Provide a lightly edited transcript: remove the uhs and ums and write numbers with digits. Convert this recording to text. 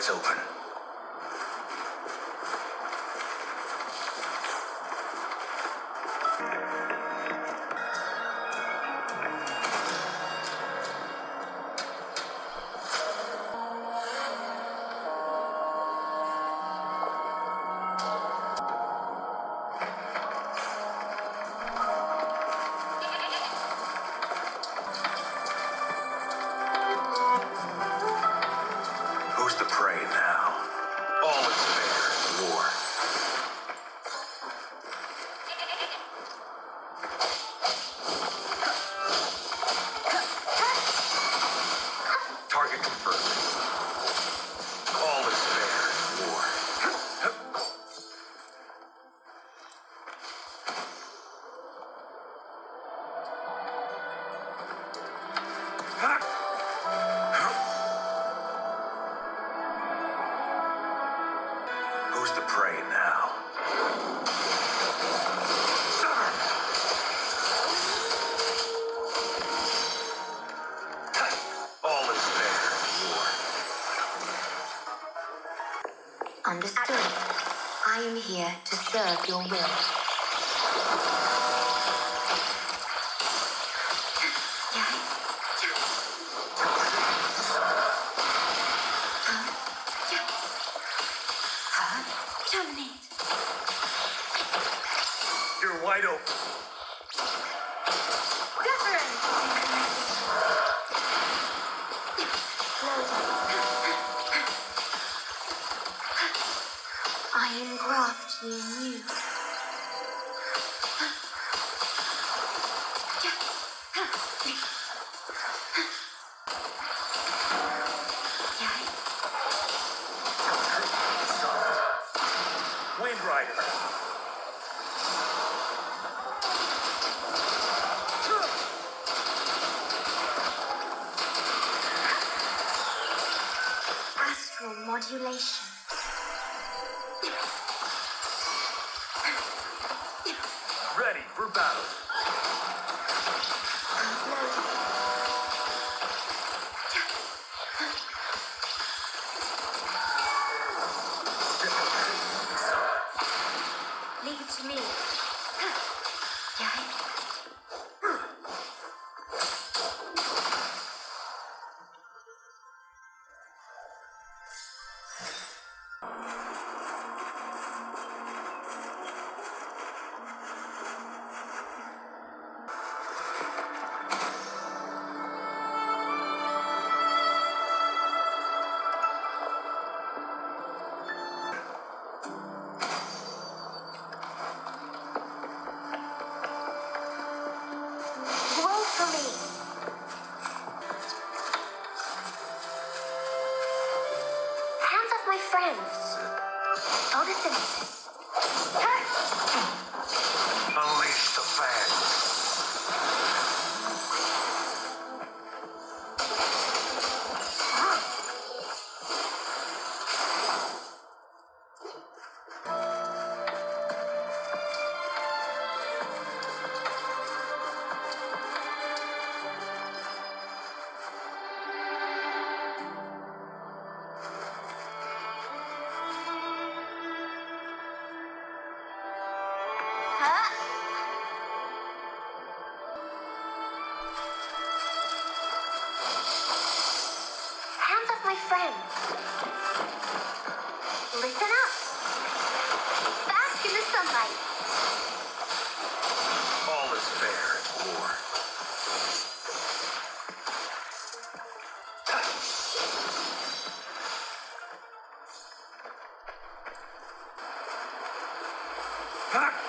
eyes open. Who's the prey now? All is fair in war. Target confirmed. All is fair in war. Who's the prey now? All is fair in war. Understood. I am here to serve your will. Terminate. You're wide open. Different. I engraft ye anew. Wind Rider. Astral modulation. Ready for battle. Leave it to me. Roll for me. Hands off my friends. Photosynthesis. Unleash the fans. Hands off my friends. Listen up. Bask in the sunlight. All is fair in war. Ha!